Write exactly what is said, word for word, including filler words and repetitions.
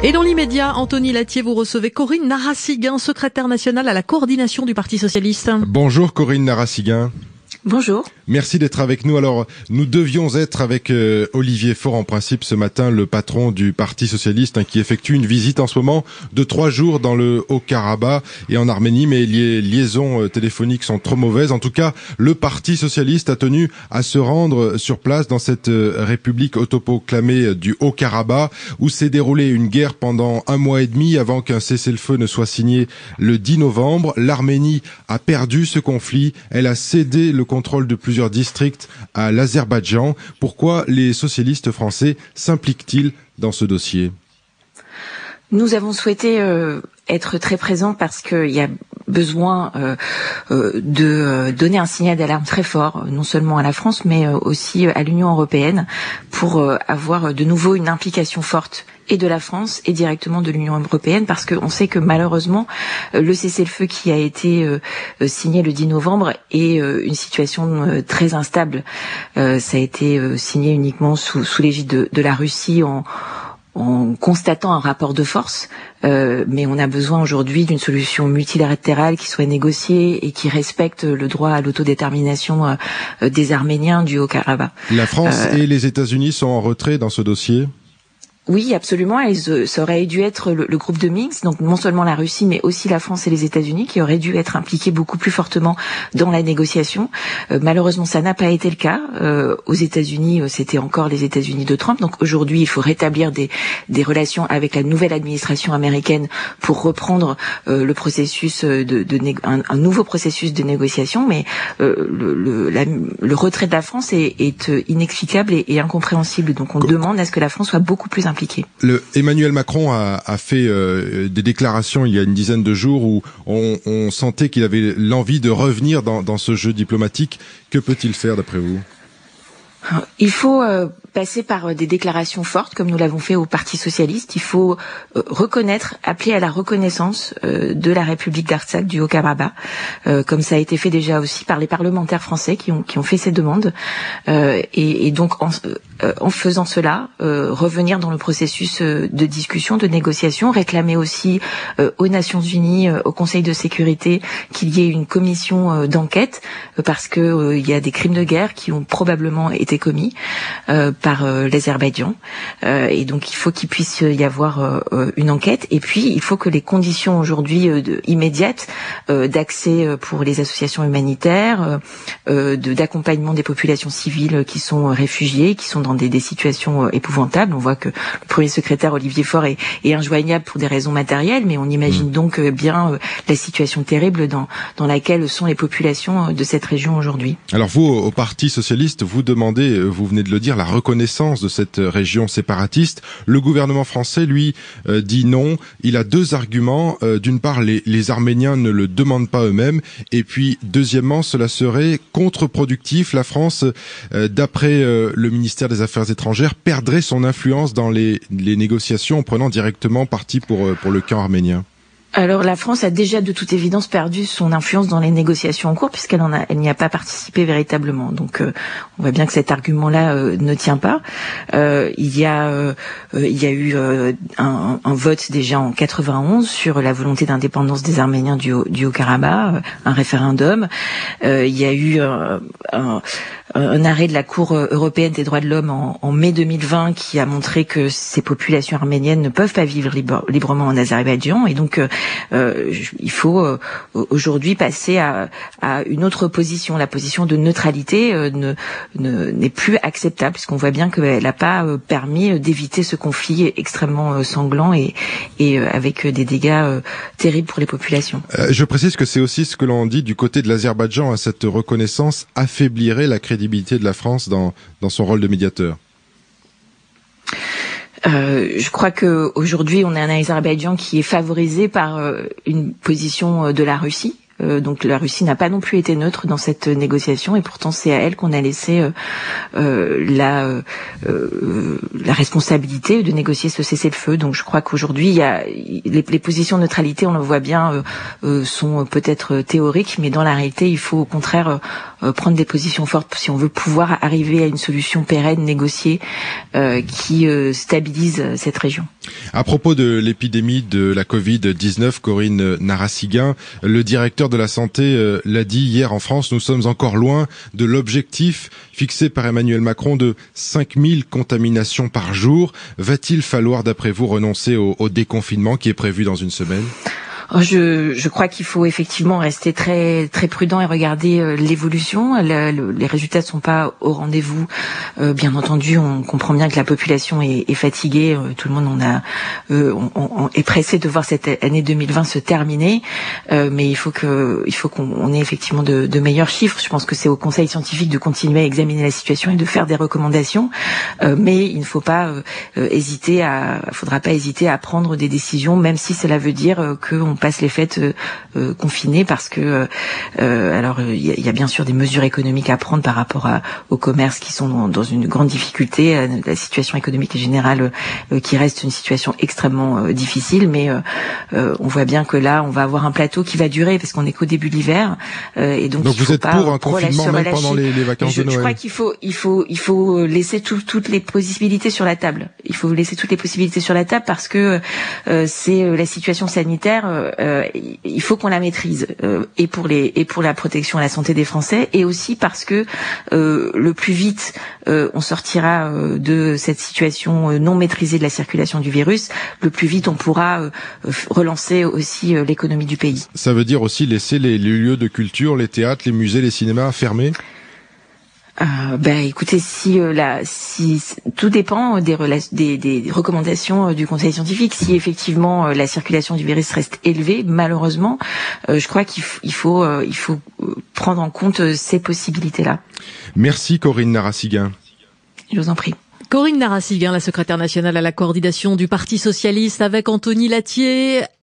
Et dans l'immédiat, Anthony Lattier, vous recevez Corinne Narassiguin, secrétaire nationale à la coordination du Parti socialiste. Bonjour Corinne Narassiguin. Bonjour. Merci d'être avec nous. Alors, nous devions être avec euh, Olivier Faure, en principe, ce matin, le patron du Parti socialiste, hein, qui effectue une visite en ce moment de trois jours dans le Haut-Karabakh et en Arménie, mais les liaisons euh, téléphoniques sont trop mauvaises. En tout cas, le Parti socialiste a tenu à se rendre sur place dans cette euh, république autoproclamée du Haut-Karabakh, où s'est déroulée une guerre pendant un mois et demi avant qu'un cessez-le-feu ne soit signé le dix novembre. L'Arménie a perdu ce conflit. Elle a cédé le contrôle de plusieurs districts à l'Azerbaïdjan. Pourquoi les socialistes français s'impliquent-ils dans ce dossier ? Nous avons souhaité euh, être très présents parce qu'il y a besoin euh, euh, de euh, donner un signal d'alarme très fort, non seulement à la France, mais euh, aussi à l'Union européenne, pour euh, avoir de nouveau une implication forte et de la France et directement de l'Union européenne, parce qu'on sait que malheureusement le cessez-le-feu qui a été euh, signé le dix novembre est euh, une situation euh, très instable. Euh, ça a été euh, signé uniquement sous, sous l'égide de, de la Russie en en constatant un rapport de force, euh, mais on a besoin aujourd'hui d'une solution multilatérale qui soit négociée et qui respecte le droit à l'autodétermination euh, des Arméniens du Haut-Karabakh. La France euh, et les États-Unis sont en retrait dans ce dossier ? Oui, absolument. Et ça aurait dû être le, le groupe de Minsk, donc non seulement la Russie, mais aussi la France et les États-Unis, qui auraient dû être impliqués beaucoup plus fortement dans la négociation. Euh, malheureusement, ça n'a pas été le cas. Euh, aux États-Unis, c'était encore les États-Unis de Trump. Donc aujourd'hui, il faut rétablir des, des relations avec la nouvelle administration américaine pour reprendre euh, le processus de, de un, un nouveau processus de négociation. Mais euh, le, le, la, le retrait de la France est, est inexplicable et, et incompréhensible. Donc on Go- demande à ce que la France soit beaucoup plus impliquée. Le Emmanuel Macron a, a fait euh, des déclarations il y a une dizaine de jours où on, on sentait qu'il avait l'envie de revenir dans, dans ce jeu diplomatique. Que peut-il faire d'après vous ? Il faut euh, passer par des déclarations fortes, comme nous l'avons fait au Parti socialiste. Il faut euh, reconnaître, appeler à la reconnaissance euh, de la République d'Artsakh du Haut-Karabakh, euh, comme ça a été fait déjà aussi par les parlementaires français qui ont qui ont fait ces demandes. Euh, et, et donc en, euh, en faisant cela, euh, revenir dans le processus euh, de discussion, de négociation, réclamer aussi euh, aux Nations Unies, euh, au Conseil de sécurité, qu'il y ait une commission euh, d'enquête, euh, parce que euh, il y a des crimes de guerre qui ont probablement été commis euh, par euh, l'Azerbaïdjan, euh, et donc il faut qu'il puisse y avoir euh, une enquête. Et puis il faut que les conditions aujourd'hui euh, de, immédiates euh, d'accès euh, pour les associations humanitaires, euh, de, d'accompagnement des populations civiles qui sont réfugiées, qui sont dans des, des situations euh, épouvantables. On voit que le premier secrétaire Olivier Faure est, est injoignable pour des raisons matérielles, mais on imagine donc euh, bien euh, la situation terrible dans, dans laquelle sont les populations de cette région aujourd'hui. Alors vous, au Parti socialiste, vous demandez, vous venez de le dire, la reconnaissance de cette région séparatiste. Le gouvernement français, lui, euh, dit non. Il a deux arguments. Euh, d'une part, les, les Arméniens ne le demandent pas eux-mêmes. Et puis, deuxièmement, cela serait contre-productif. La France, euh, d'après euh, le ministère des Affaires étrangères, perdrait son influence dans les, les négociations en prenant directement parti pour, pour le camp arménien. Alors la France a déjà de toute évidence perdu son influence dans les négociations en cours, puisqu'elle en a, elle n'y a pas participé véritablement. Donc euh, on voit bien que cet argument-là euh, ne tient pas. Euh, il y a, euh, il y a eu euh, un, un vote déjà en quatre-vingt-onze sur la volonté d'indépendance des Arméniens du, du Haut-Karabakh, un référendum. Euh, il y a eu euh, un, un arrêt de la Cour européenne des droits de l'homme en, en mai deux mille vingt qui a montré que ces populations arméniennes ne peuvent pas vivre libre, librement en Azerbaïdjan, et donc euh, Euh, il faut euh, aujourd'hui passer à, à une autre position. La position de neutralité euh, ne, ne, n'est plus acceptable, puisqu'on voit bien qu'elle n'a pas euh, permis d'éviter ce conflit extrêmement euh, sanglant et, et euh, avec des dégâts euh, terribles pour les populations. Euh, je précise que c'est aussi ce que l'on dit du côté de l'Azerbaïdjan. Hein, cette reconnaissance affaiblirait la crédibilité de la France dans, dans son rôle de médiateur. Euh, je crois que aujourd'hui on a un Azerbaïdjan qui est favorisé par euh, une position de la Russie. Euh, donc la Russie n'a pas non plus été neutre dans cette négociation, et pourtant c'est à elle qu'on a laissé euh, euh, la, euh, la responsabilité de négocier ce cessez-le-feu. Donc je crois qu'aujourd'hui il y a les, les positions de neutralité, on le voit bien, euh, euh, sont peut-être théoriques, mais dans la réalité il faut au contraire euh, prendre des positions fortes si on veut pouvoir arriver à une solution pérenne, négociée, euh, qui euh, stabilise cette région. À propos de l'épidémie de la covid dix-neuf, Corinne Narassiguin, le directeur de la santé l'a dit hier en France, nous sommes encore loin de l'objectif fixé par Emmanuel Macron de cinq mille contaminations par jour. Va-t-il falloir, d'après vous, renoncer au, au déconfinement qui est prévu dans une semaine ? Je, je crois qu'il faut effectivement rester très très prudent et regarder euh, l'évolution. Le, le, les résultats ne sont pas au rendez-vous. Euh, bien entendu, on comprend bien que la population est, est fatiguée. Euh, tout le monde on a, euh, on, on est pressé de voir cette année deux mille vingt se terminer. Euh, mais il faut que, il faut qu'on on ait effectivement de, de meilleurs chiffres. Je pense que c'est au Conseil scientifique de continuer à examiner la situation et de faire des recommandations. Euh, mais il ne faut pas euh, euh, hésiter à, faudra pas hésiter à prendre des décisions, même si cela veut dire euh, qu'on passe les fêtes euh, euh, confinées, parce que euh, alors il y, y a bien sûr des mesures économiques à prendre par rapport à, aux commerces qui sont dans, dans une grande difficulté, à la situation économique générale euh, qui reste une situation extrêmement euh, difficile, mais euh, euh, on voit bien que là on va avoir un plateau qui va durer parce qu'on n'est qu'au début de l'hiver euh, et donc, donc il vous faut êtes pas pour un confinement même pendant les, les vacances je, de Noël? Je crois qu'il faut il faut il faut laisser tout, toutes les possibilités sur la table. Il faut laisser toutes les possibilités sur la table parce que euh, c'est la situation sanitaire. Euh, il faut qu'on la maîtrise euh, et pour les et pour la protection et la santé des Français, et aussi parce que euh, le plus vite euh, on sortira euh, de cette situation euh, non maîtrisée de la circulation du virus, le plus vite on pourra euh, relancer aussi euh, l'économie du pays. Ça veut dire aussi laisser les, les lieux de culture, les théâtres, les musées, les cinémas fermés? Euh, ben écoutez, si euh, la, si tout dépend des, des, des recommandations euh, du Conseil scientifique. Si effectivement euh, la circulation du virus reste élevée, malheureusement, euh, je crois qu'il f- il faut euh, il faut prendre en compte euh, ces possibilités-là. Merci Corinne Narassiguin. Je vous en prie. Corinne Narassiguin, la secrétaire nationale à la coordination du Parti socialiste, avec Anthony Lathier.